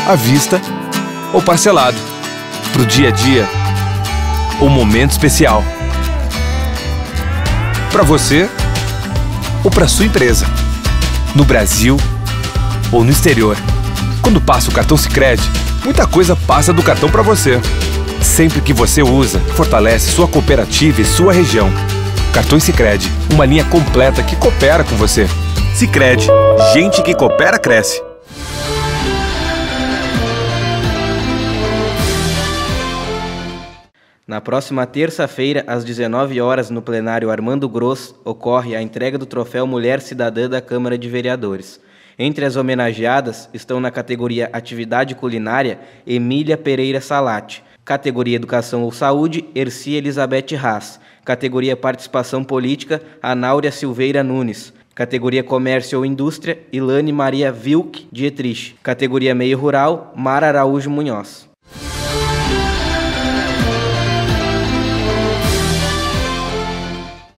à vista ou parcelado. Para o dia a dia ou momento especial. Para você ou para sua empresa. No Brasil ou no exterior. Quando passa o cartão Sicredi, muita coisa passa do cartão para você. Sempre que você usa, fortalece sua cooperativa e sua região. Cartões Sicredi, uma linha completa que coopera com você. Sicredi, gente que coopera cresce. Na próxima terça-feira, às 19 horas, no plenário Armando Gross, ocorre a entrega do troféu Mulher Cidadã da Câmara de Vereadores. Entre as homenageadas estão na categoria Atividade Culinária, Emília Pereira Salati, categoria Educação ou Saúde, Erci Elizabeth Haas, categoria Participação Política, Anáurea Silveira Nunes, categoria Comércio ou Indústria, Ilane Maria Vilk Dietrich, categoria Meio Rural, Mara Araújo Munhoz.